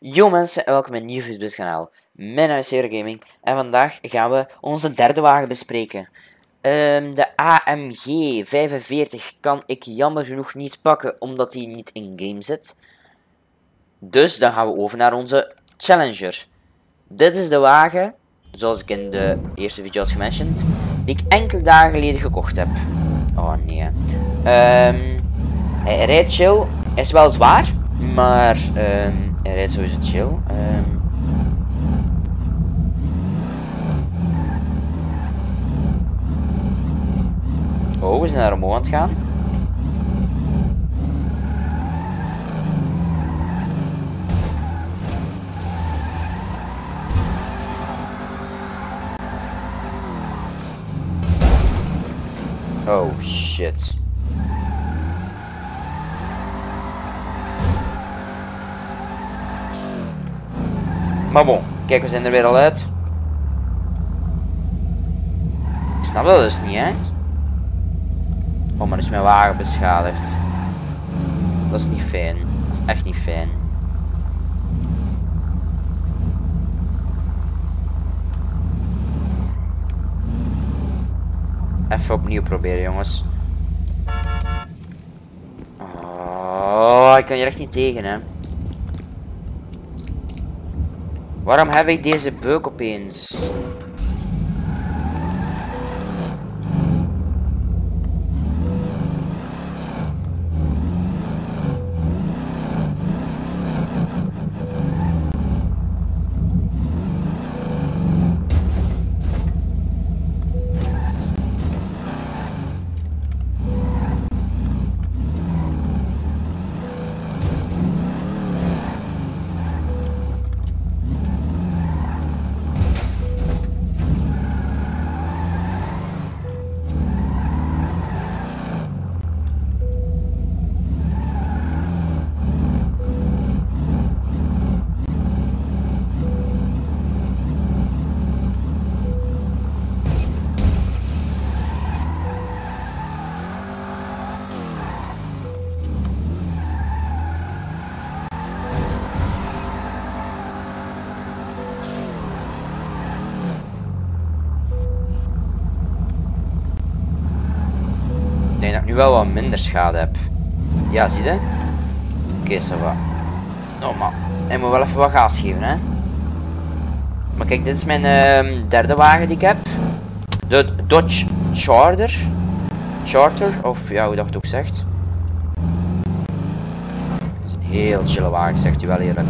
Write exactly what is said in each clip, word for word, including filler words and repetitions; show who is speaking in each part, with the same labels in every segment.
Speaker 1: Yo mensen en welkom bij een nieuw video op dit kanaal. Mijn naam is Hero Gaming en vandaag gaan we onze derde wagen bespreken. Um, de A M G vijfenveertig kan ik jammer genoeg niet pakken omdat die niet in game zit. Dus dan gaan we over naar onze Challenger. Dit is de wagen, zoals ik in de eerste video had gementiond, die ik enkele dagen geleden gekocht heb. Oh nee. Um, hij rijdt chill, hij is wel zwaar, maar um, hij rijdt sowieso chill. Um... Oh, we zijn naar omhoog aan het gaan. Oh shit. Maar bon, kijk, we zijn er weer al uit. Ik snap dat dus niet, hè? Oh, maar is mijn wagen beschadigd. Dat is niet fijn. Dat is echt niet fijn. Even opnieuw proberen, jongens. Oh, ik kan hier echt niet tegen, hè. Waarom heb ik deze beuk opeens? Ik denk dat ik nu wel wat minder schade heb. Ja, zie je? Oké, okay, ça va. Oh, maar hij moet wel even wat gas geven, hè. Maar kijk, dit is mijn uh, derde wagen die ik heb. De Dodge Charger. Charter, of ja, hoe dat het ook zegt. Dat is een heel chille wagen, zegt u wel eerlijk.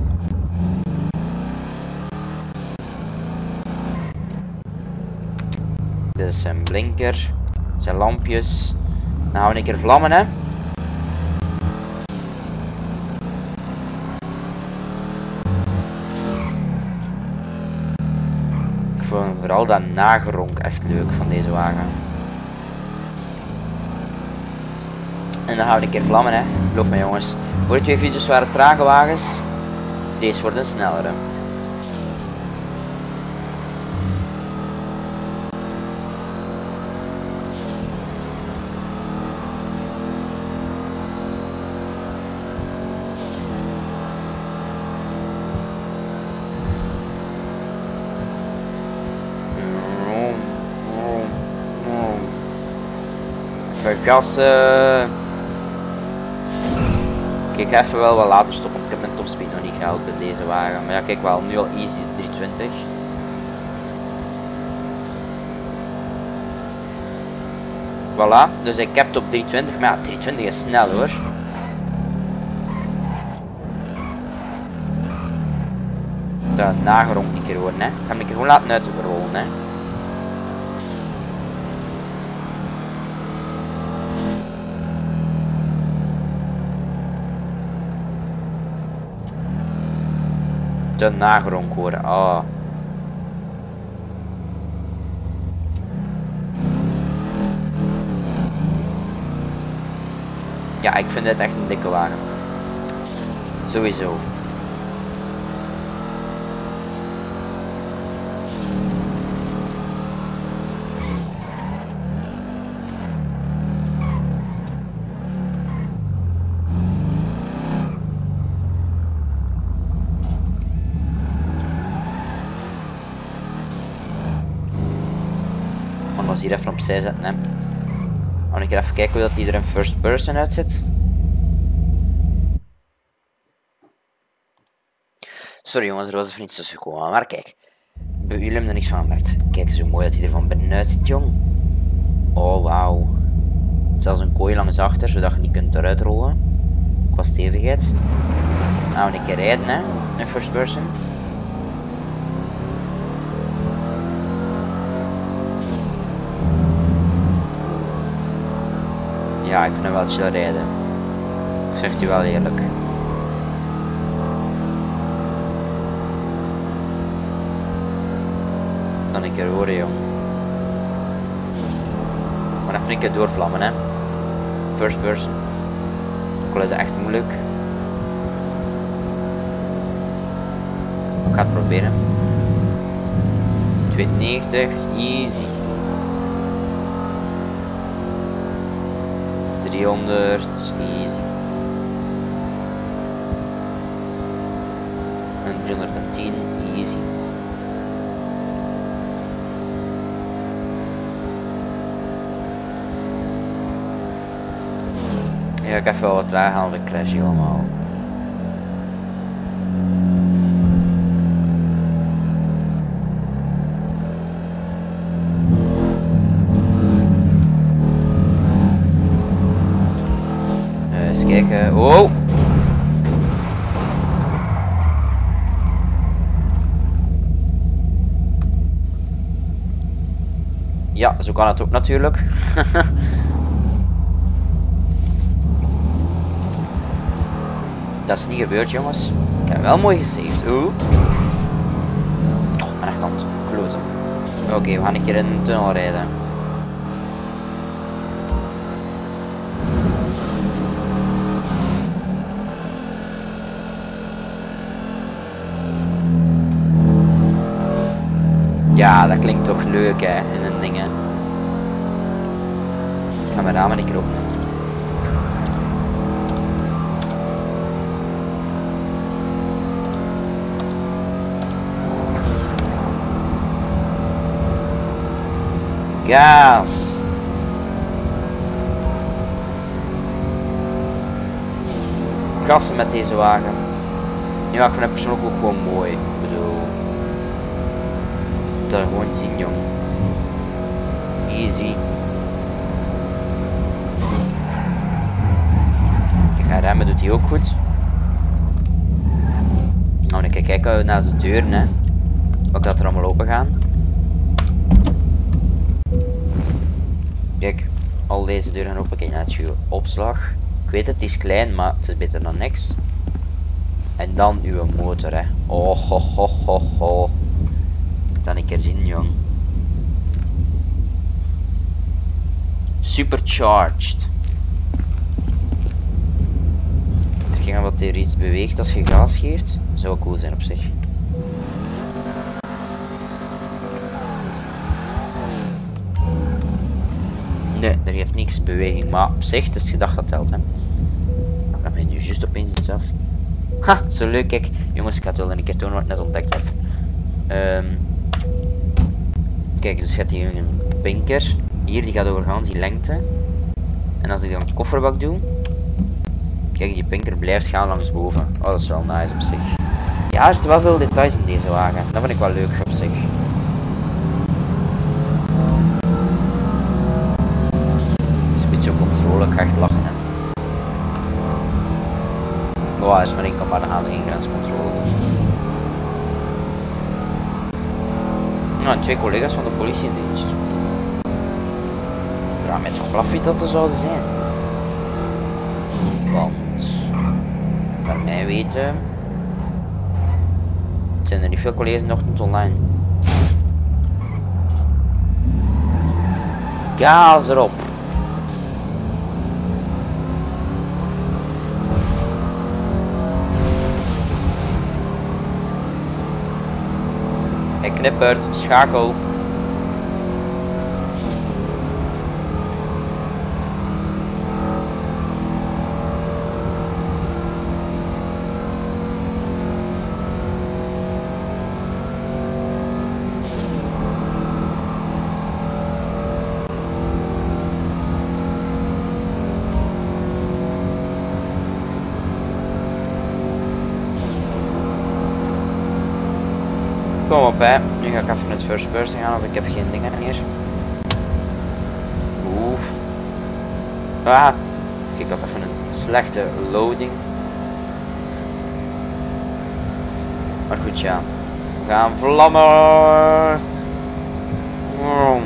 Speaker 1: Dit is zijn blinker. Zijn lampjes. Dan gaan we een keer vlammen, hè. Ik vond vooral dat nageronk echt leuk van deze wagen. En dan gaan we een keer vlammen, hè. Geloof me, jongens. Voor de twee video's waren trage wagens. Deze worden sneller, hè. Even gas. Uh... Kijk, even wel wat later stoppen, want ik heb mijn topspeed nog niet gehaald bij deze wagen. Maar ja, kijk wel, nu al easy driehonderdtwintig. Voilà, dus ik heb het op driehonderdtwintig, maar ja, driehonderdtwintig is snel hoor. Dat nageronk een keer horen, hè. Ik ga hem een keer gewoon laten uitrollen, hè. Te nageronk horen, ah. Ja, ik vind dit echt een dikke wagen. Sowieso. hier even opzij zetten, hè. Dan een keer even kijken hoe dat die er in first person uitziet. Sorry jongens, er was even iets tussen gekomen, maar kijk. Jullie hebben er niks van gemerkt. Kijk zo mooi dat hij er van binnenuit ziet, jong. Oh, wauw. Zelfs een kooi langs achter, zodat je niet kunt eruit rollen. Qua stevigheid. Nou, een keer rijden, hè. In first person. Ja, ik vind hem wel chill rijden. Ik zeg het je wel eerlijk. Dan een keer horen, jong. Maar even een keer doorvlammen, hè. First person. Ook al is het echt moeilijk. Ik ga het proberen. tweehonderdnegentig, easy. driehonderd, easy. En driehonderdtien, easy. Ja, ik heb even wat traag aan de crash helemaal. Uh, eens kijken. Oh! Ja, zo kan het ook natuurlijk. Dat is niet gebeurd, jongens. Ik heb wel mooi gesaved. Oeh. Oh, mijn echt aan het kloten. Oké, okay, we gaan een keer in de tunnel rijden. Ja, dat klinkt toch leuk, hè, in een ding, hè. Ik ga mijn ramen een keer openen. Gas! Gassen met deze wagen. Ja, ik vind het persoonlijk ook gewoon mooi. Ik bedoel... Dat gewoon zien, jong. Easy. Ik ga remmen, doet hij ook goed. Nou, dan kijken we naar de deuren, hè. Ook dat er allemaal open gaan. Kijk, al deze deuren gaan open. Kijk, net je opslag. Ik weet het, het is klein, maar het is beter dan niks. En dan uw motor, hè. Oh, ho, ho, ho, ho. Dan een keer zien, jong. Supercharged. Dus kijken wat er iets beweegt als je gas geeft. Zou cool zijn op zich. Nee, er heeft niks beweging, maar op zich, het is gedacht dat telt, hè. Dan ben je nu juist opeens iets af. Ha, zo leuk, kijk. Jongens, ik ga het wel een keer tonen wat ik net ontdekt heb. Um, kijk, dus gaat hier een pinker. Hier, die gaat overgaan die lengte. En als ik dan een kofferbak doe... Kijk, die pinker blijft gaan langs boven. Oh, dat is wel nice op zich. Ja, er zitten wel veel details in deze wagen. Dat vind ik wel leuk op zich. Beetje op controle, ik ga echt lachen, hè. Oh, er is maar één kant, maar dan gaan ze geen grenscontrole doen. Nou, twee collega's van de politiedienst. Ja, met toch blaf wie dat er zouden zijn. Want, naar mij weten, zijn er niet veel collega's in de ochtend online. Gas erop. Hij knippert, schakel. Enfin, nu ga ik even met first person gaan, of ik heb geen dingen meer. Oeh. Ah, ik had even een slechte loading. Maar goed, ja. We gaan vlammen. Wow.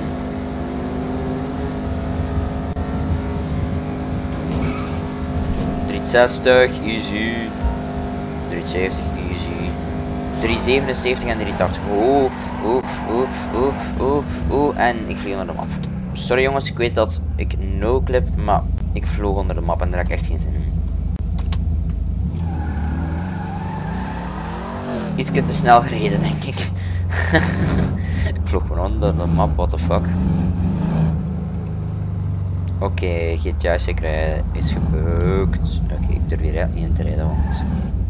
Speaker 1: driehonderdzestig, easy. driehonderdzeventig, easy. driehonderdzevenenzeventig en driehonderdtachtig. Oeh, oeh, oeh, oeh, oeh, oeh. En ik vlieg onder de map. Sorry jongens, ik weet dat ik no clip, maar ik vloog onder de map en daar heb ik echt geen zin in. Iets te snel gereden, denk ik. Ik vloog gewoon onder de map, what the fuck. Oké, okay, G T A zeker is gebukt. Oké, okay, ik durf hier niet in te rijden, want...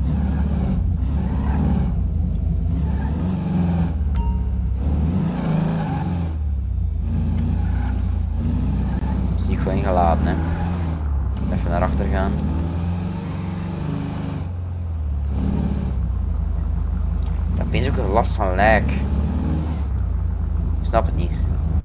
Speaker 1: Het is niet goed ingeladen, hè. Even naar achter gaan. Ik heb opeens ook last van lijk. Ik snap het niet.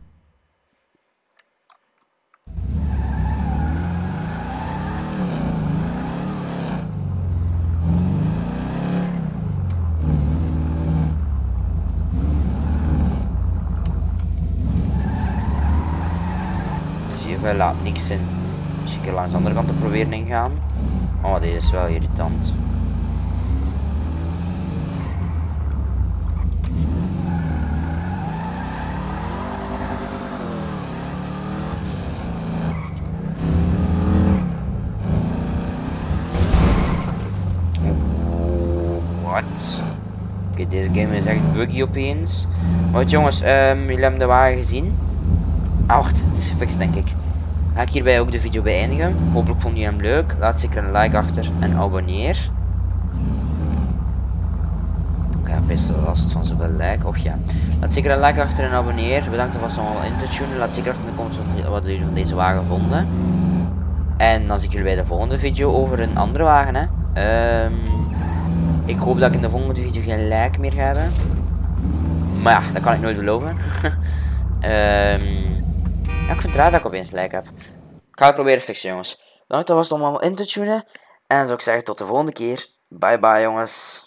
Speaker 1: Hij laat niks in. Dus ik ga langs de andere kant te proberen ingaan. Oh, deze is wel irritant. Wat? Oké, okay, deze game is echt buggy opeens. Wat jongens, um, jullie hebben de wagen gezien? Ah, wacht, het is gefixt denk ik. Ga ik hierbij ook de video beëindigen. Hopelijk vond je hem leuk. Laat zeker een like achter en abonneer. Ik heb best wel last van zoveel like. Och ja. Laat zeker een like achter en abonneer. Bedankt alvast om al in te tunen. Laat zeker achter in de comments wat jullie van deze wagen vonden. En dan zie ik jullie bij de volgende video over een andere wagen. Hè. Um, ik hoop dat ik in de volgende video geen like meer ga hebben. Maar ja, dat kan ik nooit beloven. um, Ja, ik vind het raar dat ik opeens like heb. Ik ga het proberen te fixen, jongens. Bedankt alvast om allemaal in te tunen. En dan zou ik zeggen tot de volgende keer. Bye bye, jongens.